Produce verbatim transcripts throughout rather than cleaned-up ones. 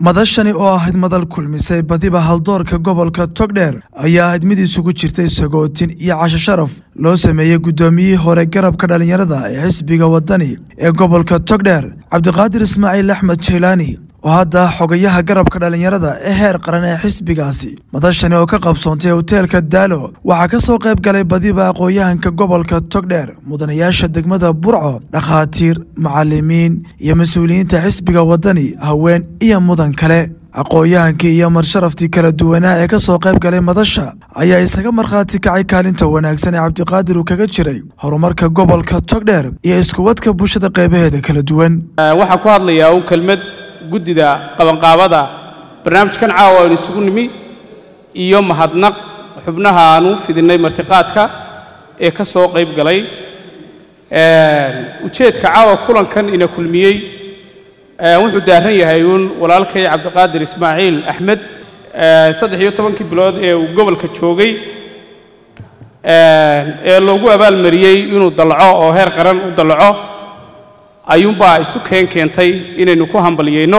madashani oo ahayd madal kulmisay badiba haldoorka gobolka Togdheer ayaa ahayd mid isugu jirtay sagootin iyo casho sharaf loo sameeyay gudoomiyihii hore garabka dhalinyarada ee xisbiga wadani ee gobolka Togdheer Cabdiqaadir Ismaaciil Axmed Jeylani oo hadda xogayaha garabka dhalinyarada ee heer qaran ee xisbigaasi madashani oo ka qabsoontay hoteelka Daalo waxa ka soo qayb galay badiba aqoonyahanka gobolka Togdheer mudanayaasha degmada Burco dhaqaatiir macallimiin iyo mas'uuliyiinta xisbiga wadani haween iyo mudan kale aqoonyahankii iyo marsharaftii kala duwanaa ee ka soo qayb galay madasha ayaa isaga markhaati kacay kaalinta wanaagsan ee Cabdiqaadir uu kaga jiray horumarka gobolka Togdheer iyo isku wadka bulshada qaybaheeda kala duwan waxa ku hadlayaa uu kelmad gudida qabanqaabada barnaamijkan caawa oo isugu nimi iyo mahadnaq xubnaha aanu fidinay martiqaadka ee ka soo qayb galay ee ujeedka caawa kulankan ina kulmiyay ee wuxuu daaran yahay uun walaalkay Cabdiqaadir Ismaaciil Axmed ee saddex iyo toban bilood ee uu gobolka joogay ee ee loogu abaal mariyay inuu dalco oo heer qaran u dalco ayuunba isu keen keentay inaynu ku hambaliyeyno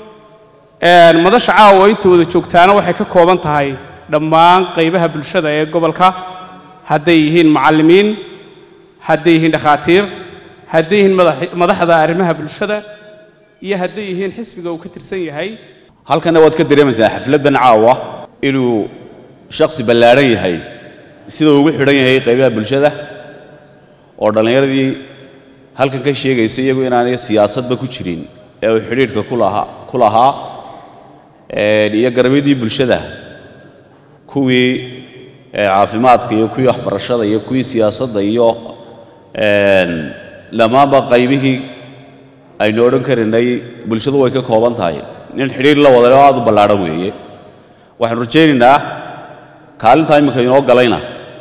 ee madasha caawa inta wada joogtaana waxay ka kooban tahay dhammaan qaybaha bulshada ee gobolka hadday yihiin macallimiin hadday yihiin dhaqaatiir hadday yihiin madaxda arrimaha bulshada iyo hadday yihiin xisbiga uu ka tirsan yahay halkana waad ka dareemaysaa xafladan caawa inuu shakhsi ballaaran yahay sida uu ugu xidhan yahay qaybaha bulshada oo dhalinyaradii halkan ka sheegaysa iyagu inaanay siyaasadba ku jirin ee uu xiriirka ku lahaa ku lahaa ee iyo garbadii bulshada kuwii caafimaadka iyo kuwii waxbarashada iyo kuwii siyaasadda iyo een lamaaba qaybihii aynu odhan karinay bulshadu way ka kooban tahay nin xiriir la wada aad u ballaaran weeye waxaan rajaynaynaa kaalinta imika inoo galayna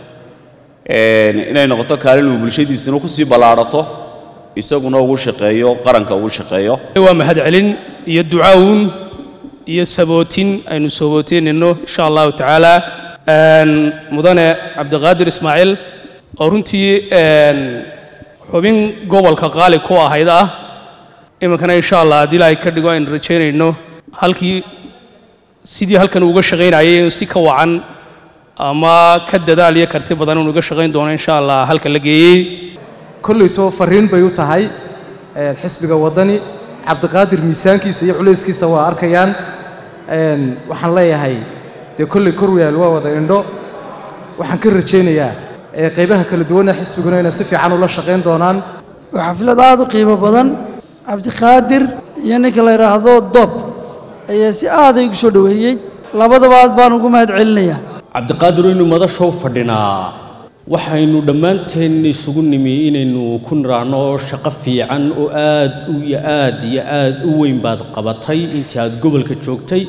een inay noqoto kaalin uu bulshadiisana ku sii ballaarato isaguna ugu shaqeeyo qaranka ugu shaqeeyo waa mahad celin iyo ducaawun iyo sabootin aynu sabootinayno insha Allah taala een mudane Cabdiqaadir Ismaaciil oo runtii een xubin gobolka qaali ku ahayd ah imankana insha Allah hadii ilaahay ka dhigo in rajaynayno halkii sidii halkan uga shaqeynayay si ka wacan ama ka dadaal iyo karti badan uu uga shaqeyn doono insha Allah halka la geeyay كليتو فرين بيوتا هاي الحسب ودني Cabdiqaadir miisaankiisa iyo culayskiisa waa arkayaan een waxaan leeyahay de kulli korweel waa wada indho waxaan ka rajeynayaa ee qaybaha kala duwan ee xisbiguna inay si fiican ula shaqeyn doonaan xaflad aad u qiimo badan Cabdiqaadir iyo ninka la yiraahdo Dob ayaa si aad ay ugu soo dhaweeyay labadaba aad baan ugu mahad celinayaa Cabdiqaadir inuu madasho fadhinaa waxaynu dhammaanteen isugu nimi inaynu ku niraano shaqo fiican oo aad u iyo aad iyo aad u weyn baad qabatay intii aad gobolka joogtay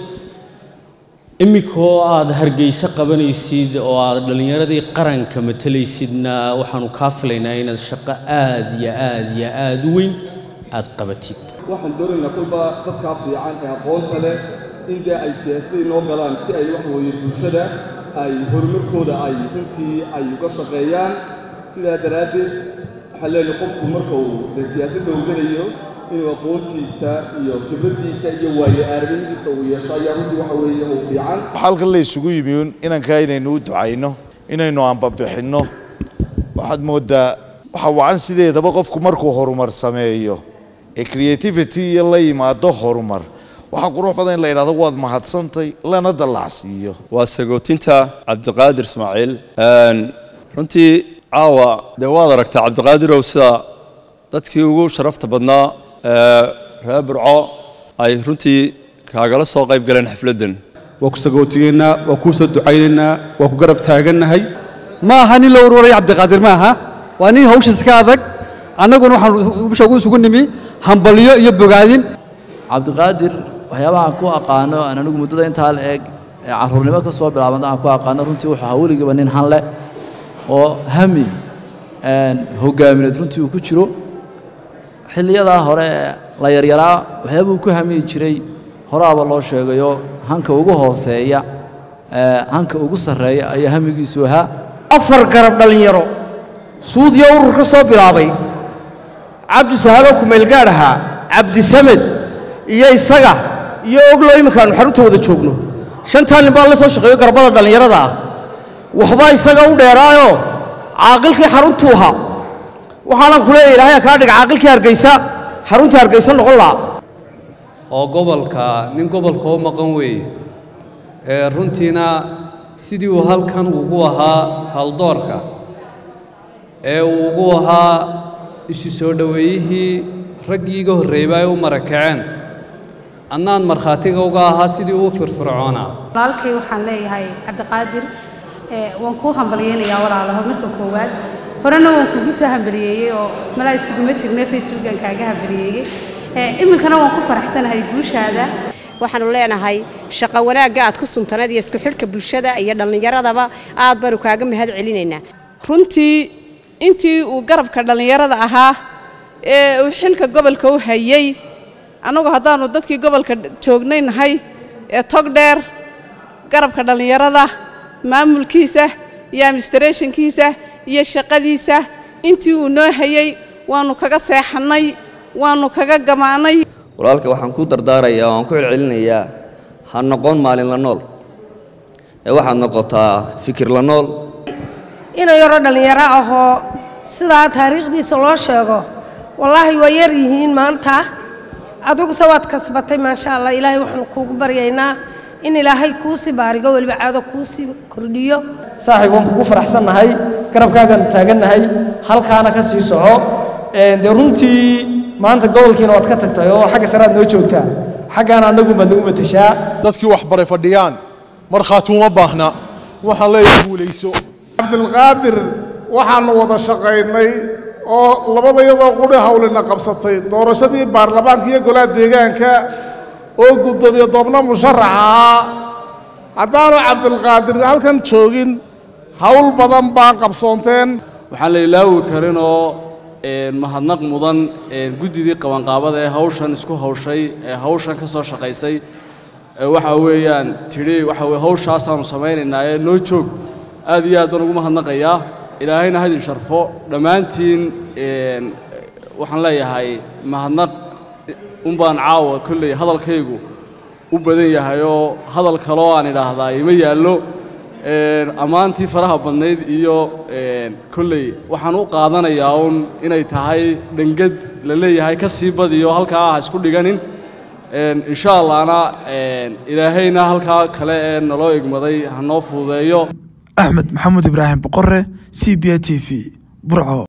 imikoo aad hargeysa qabanaysid oo aad dhalinyaradii qaranka matalaysidna waxaanu ka filaynaa inaad shaqo aad iyo aad iyo aad u weyn aad qabatid waxaan doonaynaa kulba dadka fiican ee aqoonta leh in ay siyaasadda noo galaan si ay wax weeye bulshada ay horumarkooda ay runtii ay uga shaqeeyaan sida daraadeed xalleeyo qofku marka uu siyaasadda u galayo inuu aqoontiisa iyo khibradiisa iyo waayo aragnimadiisa uu yeesho ayaa runtii waxa weeye oo fiican halka la isugu yimid inaan ka inaynu u ducayno inaynu aanba bixino waxaad moodaa waxa wacan sideedaba qofku markuu horumar sameeyo ee creativity iyo la yimaado horumar waxa qurux badan in la yiraahdo waad mahadsantay lana dalacsiyo waa sagootinta Cabdiqaadir Ismaaciil een runtii caawa de waad aragtaa Cabdiqaadir oo sida dadkii ugu sharafta badnaa ee reer Burco ay runtii kaagala soo qayb galeen xafladan waa ku sagootiyeena waa ku soo ducaynayna waa ku garab taaganahay ma aha nin la ururay Cabdiqaadir ma aha waa nin hawshiisa ka adag annaguna waxaan ugu sugu nimi hambaliyo iyo bogaadin Cabdiqaadir waxyaabaha ku aqaano anagu muddada inta la eeg caruurnimo ka soo bilaabay aan ku aqaano runtii waxa hawligiiba nin hanle oo hami een hogaamineed runtii uu ku jiro xilliyada hore la yaryaraa waxyaabo uu ku hami jiray horaaba loo sheegayo hanka ugu hooseeya ee hanka ugu sareeya ayaa hamigiisu ahaa afar garab dhalinyaro suudiyo urur ka soo bilaabay Cabdi Sahalo ku meel gaar ahaa Cabdi Samed iyo isaga iyo oglo iminkaanu xarunta wada joogno shantaa nin baa la soo shaqeeyo garbada dhallinyarada ah waxbaa isaga u dheeraayo caaqilkii xaruntuu ahaa waxaanan ku leeyahay ilaahay kaa dhiga caaqilkii hargeysa xarunta hargeysa noqon lahaa oo gobolka nin gobolka u maqan weeye ee runtiina sidii uu halkan ugu ahaa haldoorka ee uu ugu ahaa isu soo dhoweeyihii raggii iga horreeyba ay u marakaceen annaan markhaatiga uga ahaa sidii uu firfircoonaa walaalkay waxaan leeyahay cabdiqaadir waan kuu hambalyeynayaa walaalaho marka koowaad horena waan kugu soo hambaliyeeyey oo malaa isuguma jirnay facebookan kaaga hambaliyeeyey iminkana waan ku faraxsanahay guushaada waxaanu leenahay shaqo wanaagga aad ku sumtanayd iyo isku xidhka bulshada iyo dhallinyaradaba aad baanu kaaga mahad celinaynaa runtii intii uu garabka dhallinyarada ahaa ee uu xilka gobolka u hayay annagu haddaanu dadkii gobolka joognay nahay ee togdheer garabka dhallinyarada maamulkiisa iyo administrationkiisa iyo shaqadiisa intii uu noo hayay waanu kaga seexannay waanu kaga gamaanay walaalka waxaan ku dardaarayaa waan ku celcelinayaa ha noqon maalin la nool ee waxaad noqotaa fikir la nool inay yaro dhalinyaro ahoo sidaa taariikhdiisa loo sheego wallaahi waa yar yihiin maanta aduguse waad kasbatay maasha allah ilaahay waxaan kuugu baryaynaa in ilaahay kuu sii baarigo weliba caado kuu sii kordhiyo saaxiib waan kugu faraxsannahay garabkaagan taagannahay halkaana ka sii soco dee runtii maanta gobolkiina waad ka tagtay oo xagga saraad noo joogtaa xaggaana annagu baad nagu matashaa dadkii wax baray fadhiyaan markhaati uma baahna waxaan leeyahay guulayso cabdilqaadir waxaanu wada shaqaynay oo labadayadoo quri hawlina qabsatay doorashadii baarlamaanka iyo golaha deegaanka oo guddoomiye doobna musharaxa ahaa haddaanu cabdilqaadir halkan joogin hawl badan baan qabsoonteen waxaan la ilaawi karin oo mahadnaq mudan guddidii qabanqaabada ee hawshan isku hawshay ee hawshan ka soo shaqaysay waxa weeyaan tidhi waxa weye hawshaasaanu samaynaynaa ee noo joog aad iyo aad baan ugu mahadnaqayaa ilaahayna hadin sharfo dhammaantiin waxaan leeyahay mahadnaq un baan caawa kolley hadalkaygu u badan yahay oo hadal kaloo aan idhaahdaa ima yaallo ammaantii faraha badnayd iyo kolley waxaan u qaadanayaa uun inay tahay dhangad la leeyahay ka sii badiyo halkaa ah isku dhiganin insha allahna ilaahayna halkaa kale ee naloo egmaday ha noo fududeeyo axmed maxamuud ibraahim boqore c b a t v burco